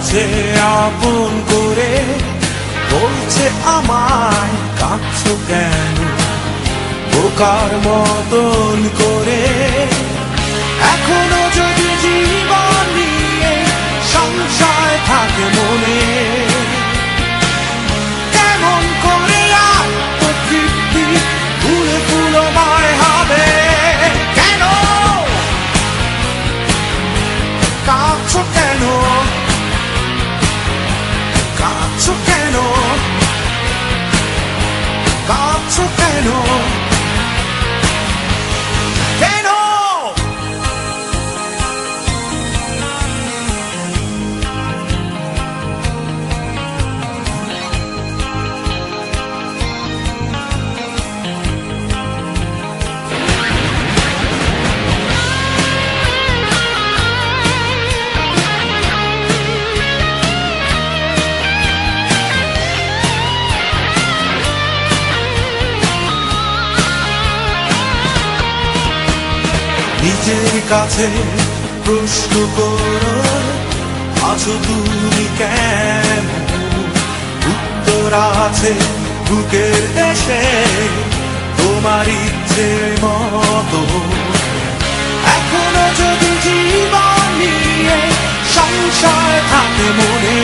কাছে আপন করে বলছে আমায় কাঁদছো কেন বোকার মতন করে। এখনো যদি জীবন নিয়ে সংশয় থাকে মনে, কেমন করে আত্মতৃপ্তি ফুলে ফুলময় হবে। কেন কাঁদছো কেন, কাঁদছো কেন, কাঁদছো কেন, কেন? নিজের কাছে প্রশ্ন করো আছো তুমি কেন, উত্তর আছে বুকের দেশে তোমার ইচ্ছে মতো। এখনো যদি জীবন নিয়ে সংশয় থাকে মনে,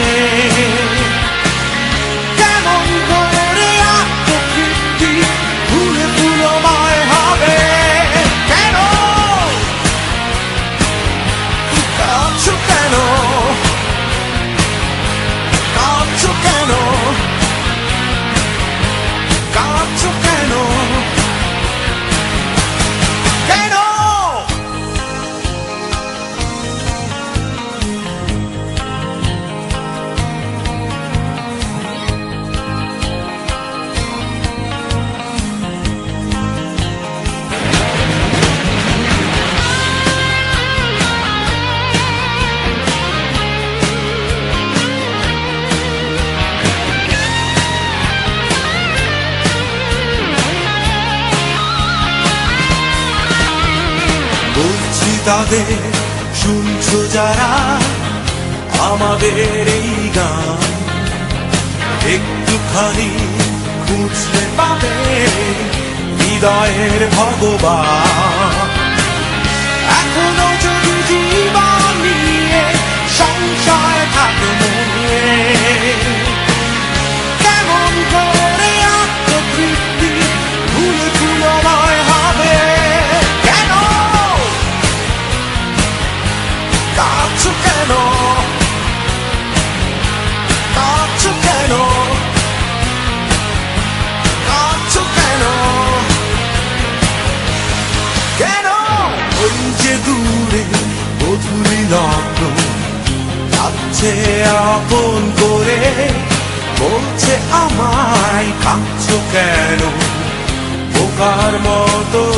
কেমন করে আত্মতৃপ্তি ফুলে ফুলময় হবে। কেন কাঁদছো কেন, কাঁদছো কেন, কাঁদছো কেন, কেন? বলছি তাদের শুনছো যারা আমাদের এই গান, একটুখানি খুঁজলে পাবে হৃদয়ের ভগবান। এখনো যদি জীবন নিয়ে সংশয় থাকে মনে, কেমন করে আত্মতৃপ্তি ফুলে ফুলময় হবে। কেন কাঁদছো কেন, কাঁদছো কেন, কাঁদছো কেন, কেন? ওই যে দূরে মধুরী লগ্ন যাচ্ছে আপন করে বলছে আমায় কাঁদছো কেন বোকার মতো